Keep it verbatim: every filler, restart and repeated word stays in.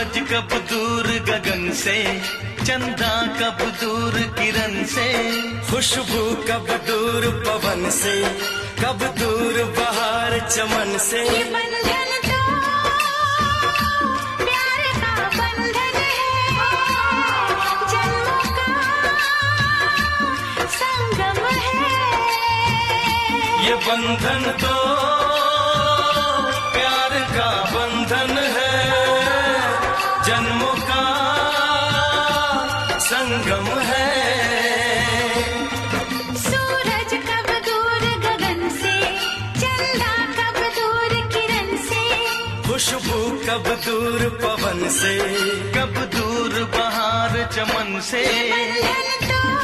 सूरज कब दूर गगन से, चंदा कब दूर किरण से, खुशबू कब दूर पवन से, कब दूर बहार चमन से। ये बंधन तो प्यार का बंधन है, जन्मों का संगम है। ये बंधन तो प्यार का बंधन है, जन्मों का संगम है। सूरज कब दूर गगन से, चंदा कब दूर किरण से, खुशबू कब दूर पवन से, कब दूर बहार चमन से। बंधन तो